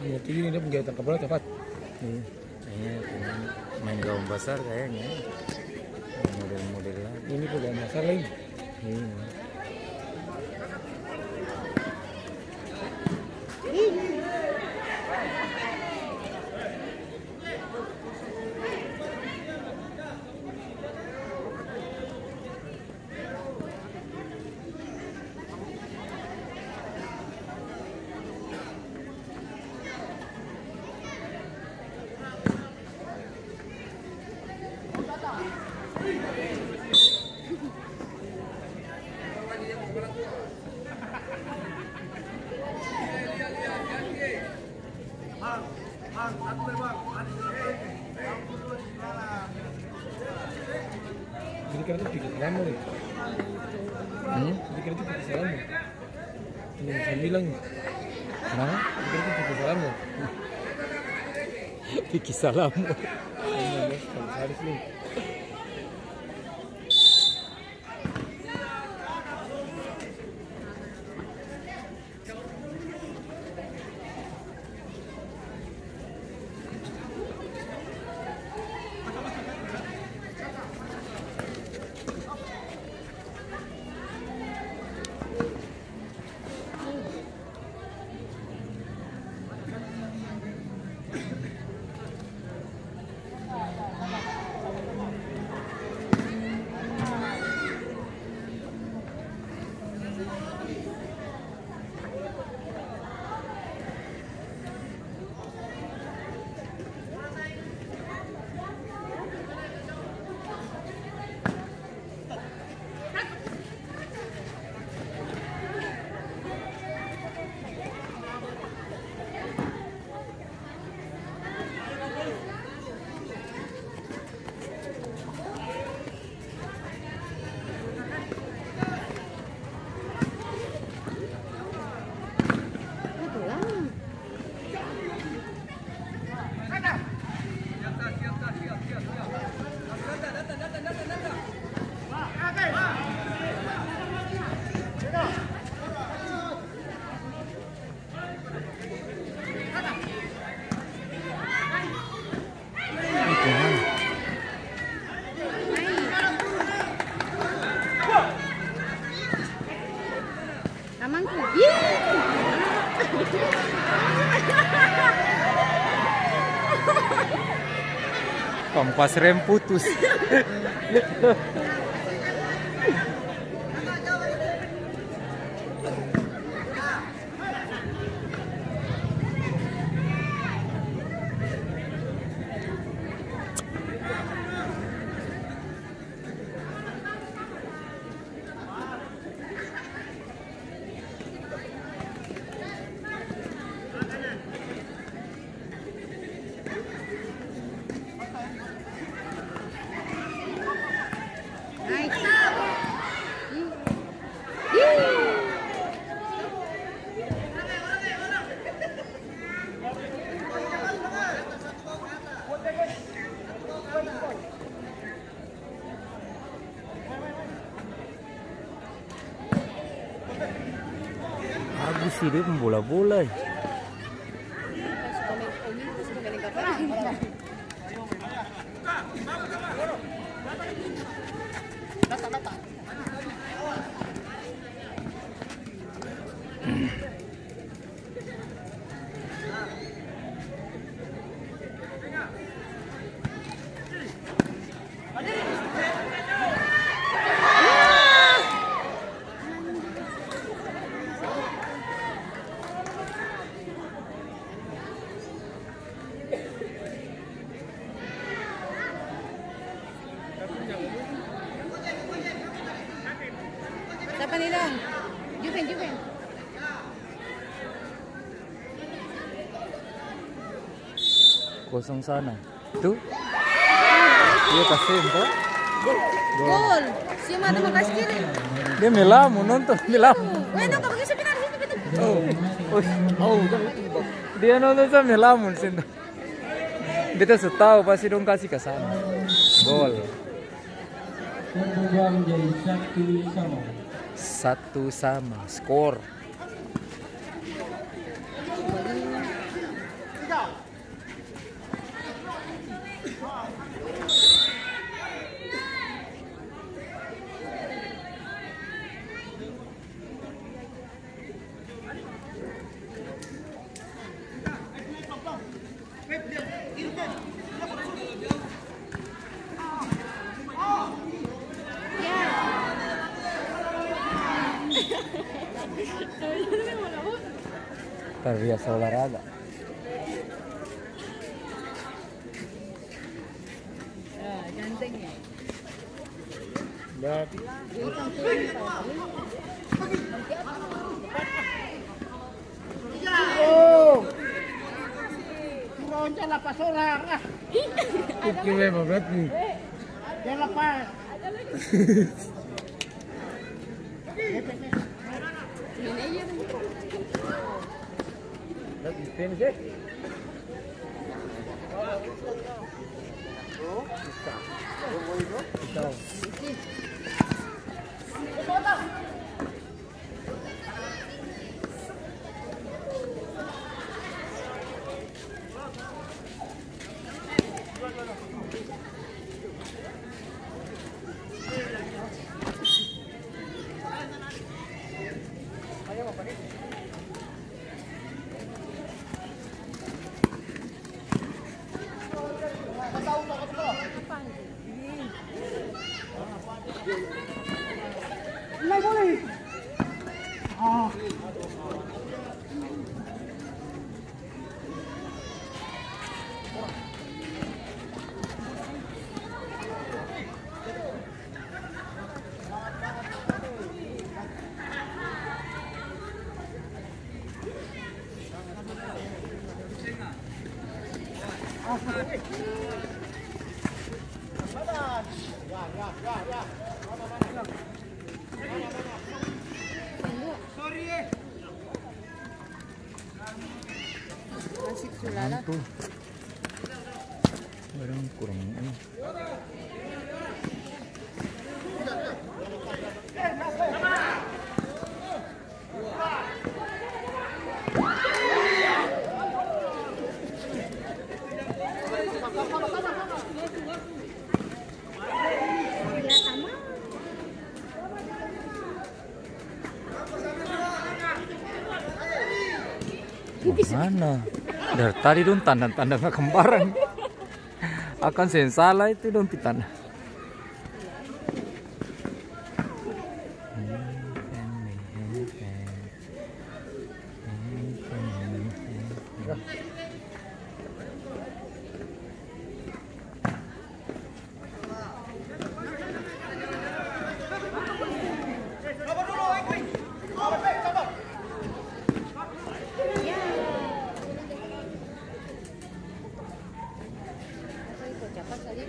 Berarti ini dia penjahit tangkap bola tepat. Iya, kayaknya main gawang besar kayaknya. Model-model lah. Ini pegang besar lagi. Iya. Jadi kan itu pikir lama nih. Jadi kan itu pikir lama. Ini bisa bilang. Kenapa? Jadi kan itu pikir lama. Pikir salam. Ini kalau harus nih. Kompas rem putus. Bagus sih dia pembola-bola. Siapa nih dong? Juven. Kosong sana. Tuh. Dia kasih empat. Gol. Si mana mau kasih kiri? Dia melamun nonton melamun. Bueno, kapag isa pinari betul. Dia nonton sama melamun sih. Kita setahu pasti dong kasih ke sana. Gol. Menjadi 1-1 skor. Terbiasa olahraga. Ganteng ya. Berarti Ronca lepas orang ah. Oke memang berarti. Dia lepas. Ini aja. Berarti tenis deh. Asik sulala. Tuh. Barang kurang ini. Mana? Dari tadi dong tanda-tanda kembaran. Akan saya salah itu dong tanda. Cepat saja.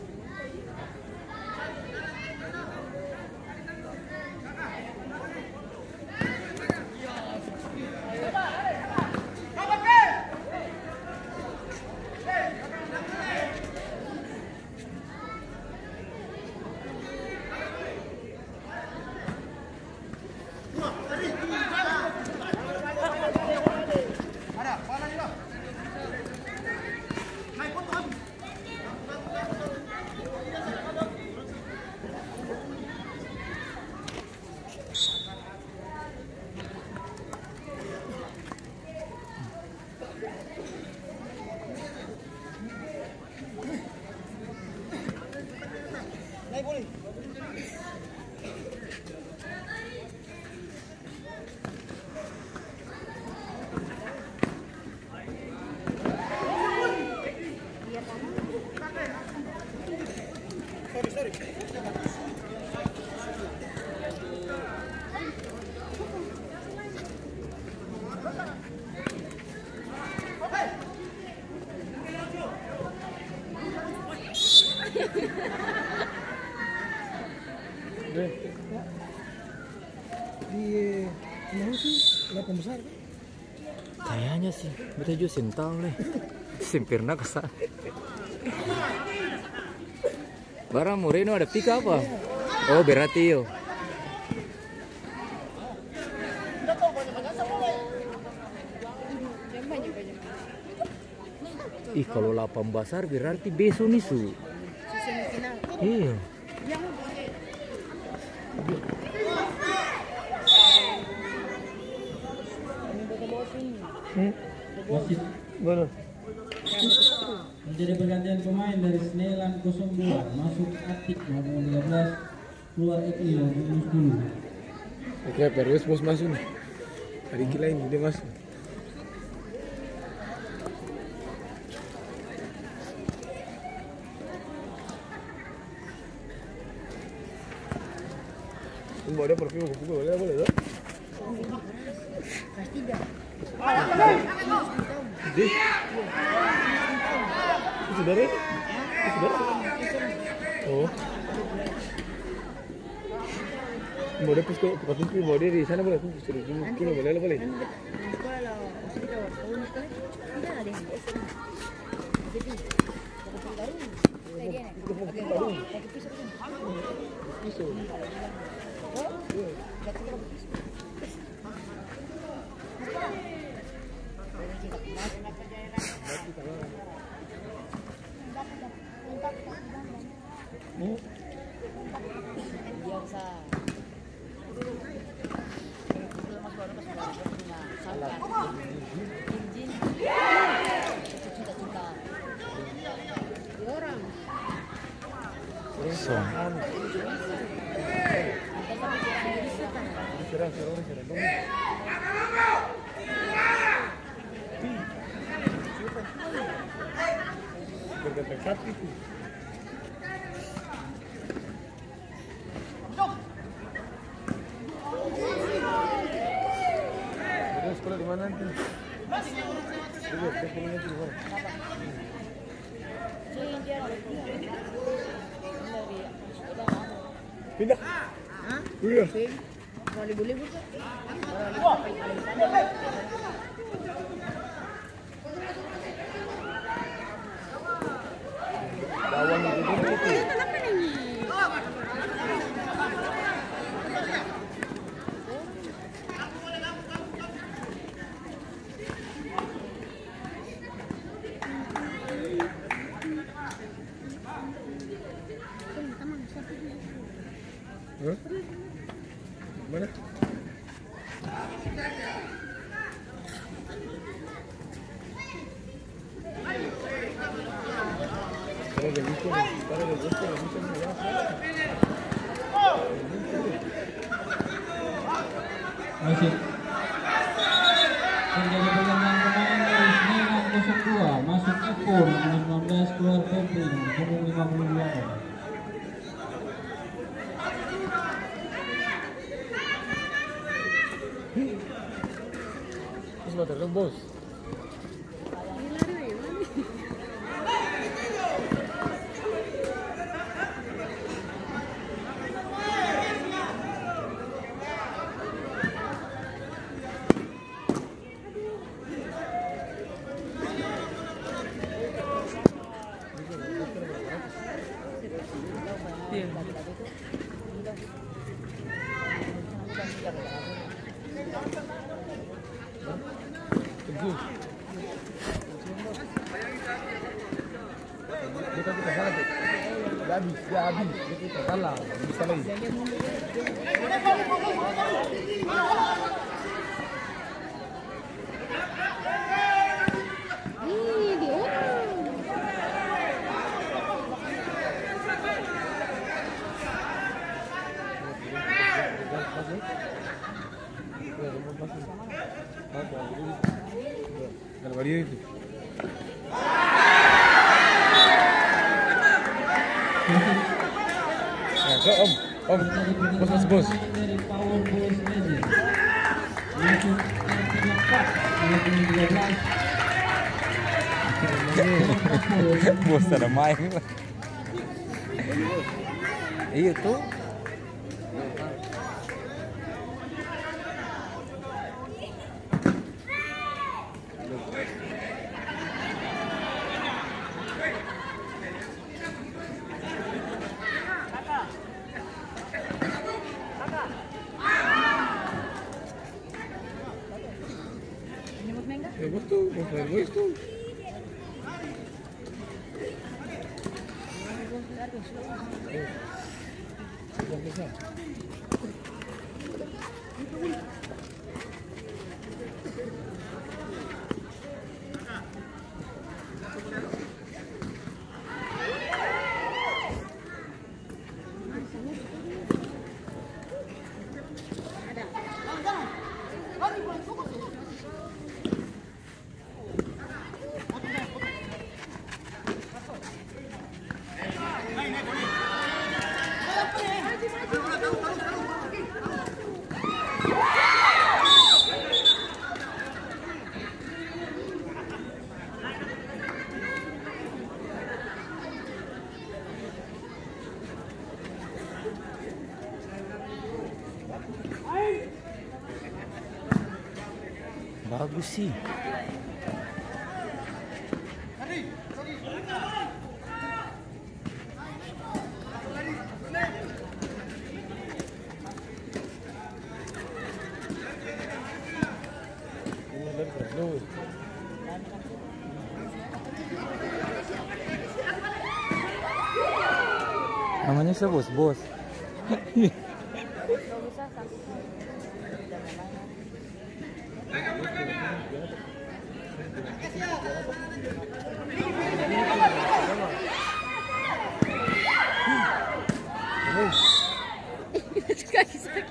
Di mau sih lapang besar kan? Kayaknya sih, betul juga sentau nih. Sempirna kesana. Barang Moreno ada pika apa? Oh berarti yo. Ih kalau lapang besar berarti besok nih su. Semifinal. Iya. Wasit boleh. Menjadi pergantian pemain dari Senelan 02 masuk Atik nomor 13 keluar Eki nomor 10. Oke, Perwis bos masuk nih. Hari gila ini dia masuk. Boleh perfil buku boleh tuh. Kelas 3. Deh. Saudara? Oh. Boleh pusko pusko boleh di sana boleh suruh kilo boleh boleh. Sekolah lah, kita tahun sekolah. Tidak ada yang biasa. Jadi, baru. Baru. Pisau. Biasa. Orang. Kosong. Serang. Berdekat kaki tu. Sekolah di mana nanti? Sekolahnya di mana? Pindah. Iya. Boleh buka. Bawang itu. Hah? Mana? Masih terjadi pergantian pemain dari Senelan 02 masuk Eko nomor 19 keluar Febri nomor 58. Sebentar dong bos. Dia habis, kita kalah, bisa lagi. Ini dia. Kalau dia itu. Om, bos. Dari Power Boys Legend masuk ke 13. Bos ada main. Iya tuh. Ya betul, bos tuh. Ada. Bagus sih. Namanya siapa bos? Kaki sakit.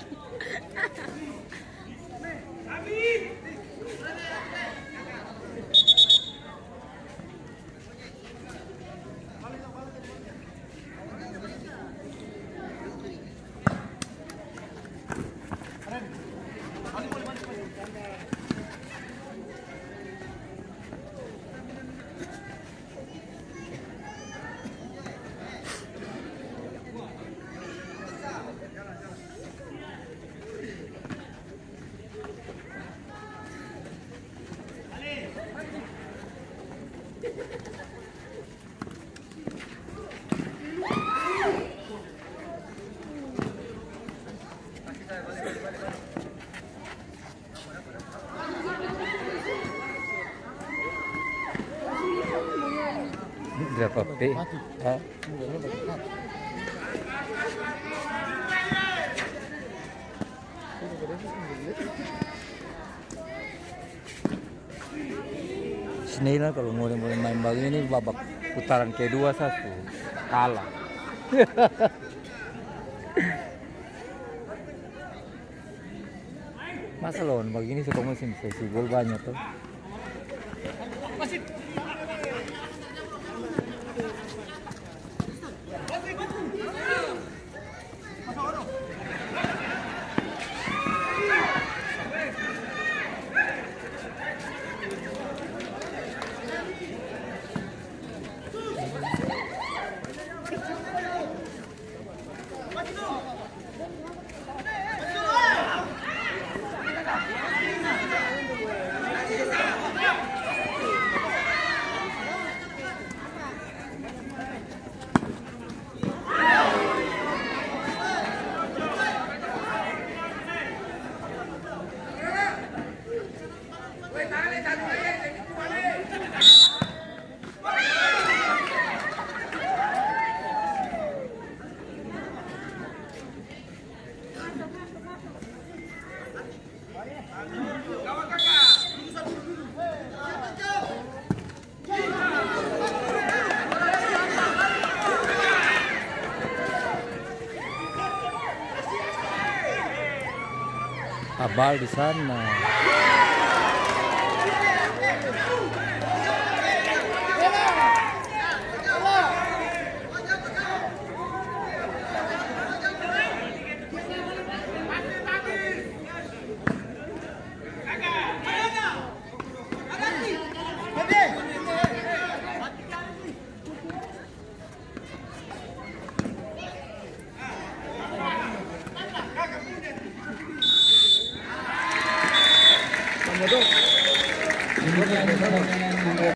Berapa P? Hah? Snell kalau mulai main begini babak putaran kedua satu kalah. Masa lawan begini suka musim sesi gol banyak tuh. Abal di sana. Ini